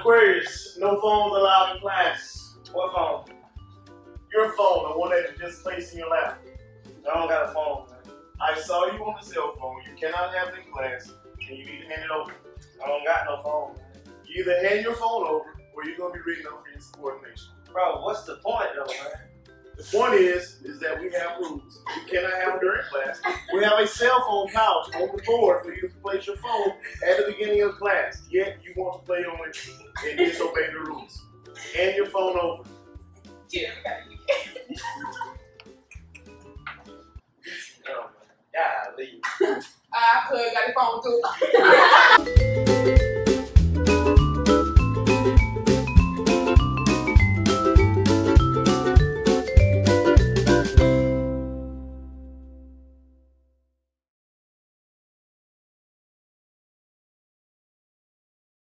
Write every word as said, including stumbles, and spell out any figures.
Aquarius, no phones allowed in class. What phone? Your phone, the one that you just placed in your lap. I don't got a phone, man. I saw you on the cell phone. You cannot have it in class, and you need to hand it over. I don't got no phone, man. You either hand your phone over, or you're going to be reading up for your subordination. Bro, what's the point, though, man? The point is, is that we have rules. You cannot have them during class. We have a cell phone pouch on the board for you to place your phone at the beginning of class. Yet you want to play on it and disobey the rules. Hand your phone over. Yeah, Oh, man. Golly. I could got the phone too.